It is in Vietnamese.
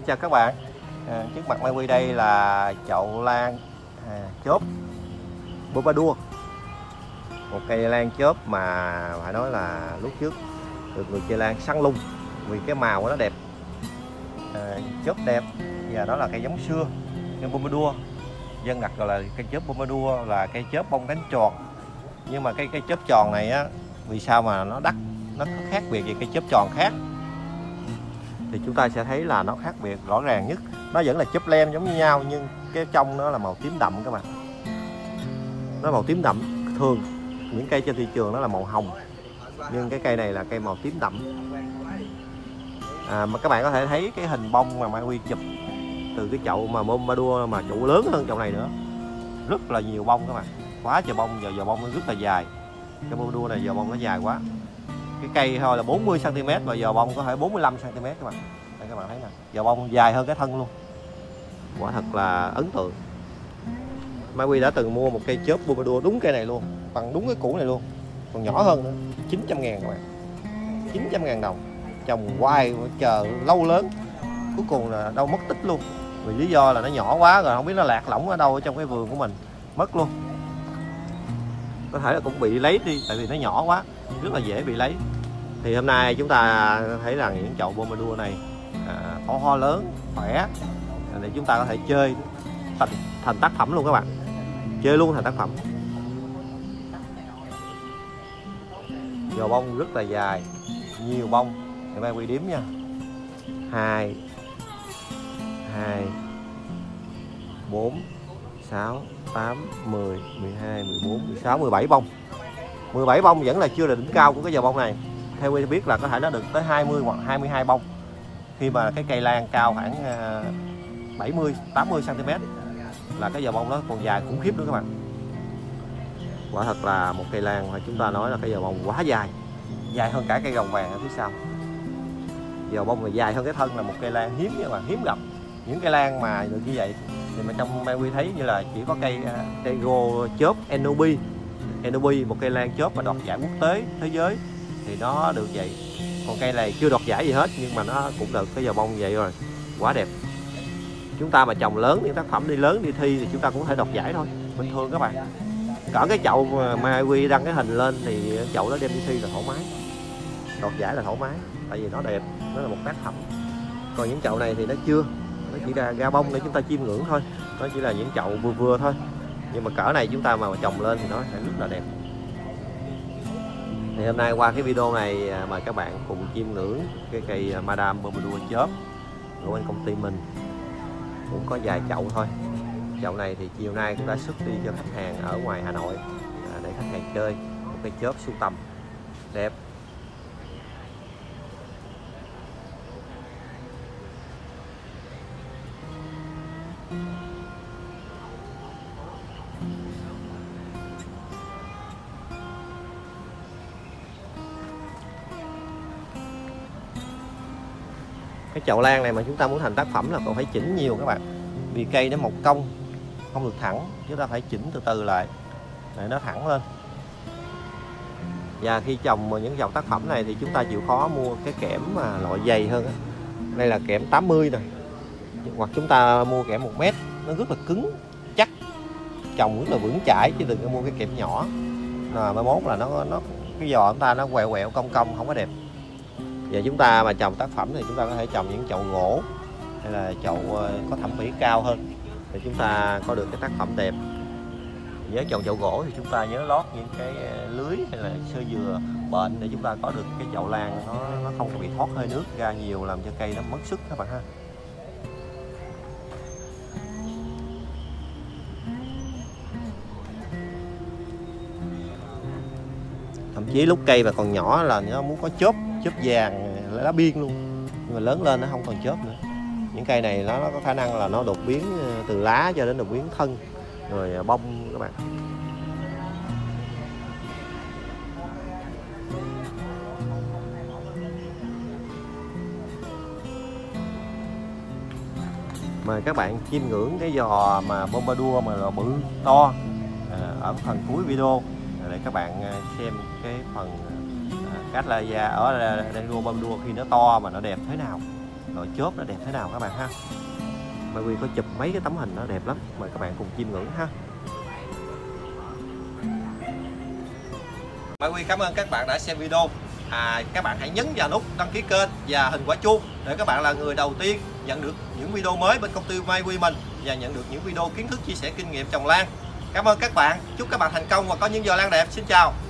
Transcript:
chào các bạn. Trước mặt Mai Huy đây là chậu lan chớp Pompadour, một cây lan chớp mà phải nói là lúc trước được người chơi lan săn lùng vì cái màu của nó đẹp, chớp đẹp, và đó là cây giống xưa, cây Pompadour. Dân đặt gọi là cây chớp Pompadour là cây chớp bông cánh tròn. Nhưng mà cây chớp tròn này á, vì sao mà nó đắt, nó có khác biệt với cây chớp tròn khác thì chúng ta sẽ thấy là nó khác biệt rõ ràng nhất. Nó vẫn là chớp lem giống như nhau, nhưng cái trong nó là màu tím đậm các bạn. Nó màu tím đậm. Thường những cây trên thị trường nó là màu hồng, nhưng cái cây này là cây màu tím đậm. Mà các bạn có thể thấy cái hình bông mà Mai Huy chụp từ cái chậu mà Pompadour mà chậu lớn hơn chậu này nữa, rất là nhiều bông các bạn, quá trời bông. Giờ bông nó rất là dài. Cái Pompadour này giờ bông nó dài quá. Cái cây thôi là 40 cm và giờ bông có thể 45 cm các bạn. Đây các bạn thấy nè, giờ bông dài hơn cái thân luôn. Quả thật là ấn tượng. Mai Huy đã từng mua một cây chớp Pompadour đúng cây này luôn, bằng đúng cái củ này luôn, còn nhỏ hơn nữa, 900.000 các bạn, 900.000 đồng. Trồng hoài chờ lâu lớn, cuối cùng là đâu mất tích luôn, vì lý do là nó nhỏ quá rồi, không biết nó lạc lõng ở đâu ở trong cái vườn của mình, mất luôn. Có thể là cũng bị lấy đi, tại vì nó nhỏ quá, rất là dễ bị lấy. Thì hôm nay chúng ta thấy rằng những chậu Pompadour này có hoa lớn, khỏe, để chúng ta có thể chơi thành tác phẩm luôn các bạn, chơi luôn thành tác phẩm. Giò bông rất là dài, nhiều bông. Để Mai Huy đếm nha: 2, 4, 6, 8, 10, 12, 14, 16, 17 bông. 17 bông vẫn là chưa là đỉnh cao của cái giò bông này. Theo Huy biết là có thể nó được tới 20 hoặc 22 bông, khi mà cái cây lan cao khoảng 70, 80 cm là cái giò bông nó còn dài khủng khiếp nữa các bạn. Quả thật là một cây lan mà chúng ta nói là cái giò bông quá dài, dài hơn cả cây rồng vàng ở phía sau. Giò bông là dài hơn cái thân là một cây lan hiếm nhưng mà hiếm gặp. Những cây lan mà được như vậy thì mà trong Mai Huy thấy như là chỉ có cây rô chớp Enobi, một cây lan chớp mà đoạt giải quốc tế thế giới thì nó được vậy. Còn cây này chưa đoạt giải gì hết nhưng mà nó cũng được cái giò bông vậy rồi, quá đẹp. Chúng ta mà trồng lớn, những tác phẩm đi lớn đi thi thì chúng ta cũng có thể đoạt giải thôi, bình thường các bạn. Cỡ cái chậu mà Mai Huy đăng cái hình lên thì chậu đó đem đi thi là thoải mái, đoạt giải là thoải mái, tại vì nó đẹp, nó là một tác phẩm. Còn những chậu này thì nó chưa, nó chỉ là ra bông để chúng ta chiêm ngưỡng thôi, nó chỉ là những chậu vừa vừa thôi. Nhưng mà cỡ này chúng ta mà trồng lên thì nó sẽ rất là đẹp. Thì hôm nay qua cái video này mời các bạn cùng chiêm ngưỡng cái cây Madame Pompadour chớp của bên công ty mình. Cũng có vài chậu thôi. Chậu này thì chiều nay cũng đã xuất đi cho khách hàng ở ngoài Hà Nội để khách hàng chơi. Một cây chớp sưu tầm đẹp. Cái chậu lan này mà chúng ta muốn thành tác phẩm là còn phải chỉnh nhiều các bạn, vì cây nó mọc cong không được thẳng, chúng ta phải chỉnh từ từ lại để nó thẳng lên. Và khi trồng những dòng tác phẩm này thì chúng ta chịu khó mua cái kẽm mà loại dày hơn. Đây là kẽm 80 nè, hoặc chúng ta mua kẽm 1 mét, nó rất là cứng chắc, trồng rất là vững chãi, chứ đừng có mua cái kẽm nhỏ mai mốt là nó cái giò chúng ta nó quẹo quẹo cong cong không có đẹp. Và chúng ta mà trồng tác phẩm thì chúng ta có thể trồng những chậu gỗ hay là chậu có thẩm mỹ cao hơn thì chúng ta có được cái tác phẩm đẹp. Với trồng chậu gỗ thì chúng ta nhớ lót những cái lưới hay là sơ dừa bệnh để chúng ta có được cái chậu lan nó không có bị thoát hơi nước ra nhiều, làm cho cây nó mất sức các bạn ha. Thậm chí lúc cây mà còn nhỏ là nó muốn có chớp vàng lá biên luôn, nhưng mà lớn lên nó không còn chớp nữa. Những cây này nó có khả năng là nó đột biến từ lá cho đến đột biến thân rồi bông các bạn. Mời các bạn chiêm ngưỡng cái giò mà Pompadour mà là bự to ở phần cuối video để các bạn xem cái phần Cattleya ở Pompadour khi nó to mà nó đẹp thế nào. đội chốt nó đẹp thế nào các bạn ha. Mai Huy có chụp mấy cái tấm hình nó đẹp lắm, mời các bạn cùng chiêm ngưỡng ha. Mai Huy cảm ơn các bạn đã xem video. Các bạn hãy nhấn vào nút đăng ký kênh và hình quả chuông để các bạn là người đầu tiên nhận được những video mới bên công ty Mai Huy mình và nhận được những video kiến thức chia sẻ kinh nghiệm trồng lan. Cảm ơn các bạn, chúc các bạn thành công và có những giờ lan đẹp. Xin chào.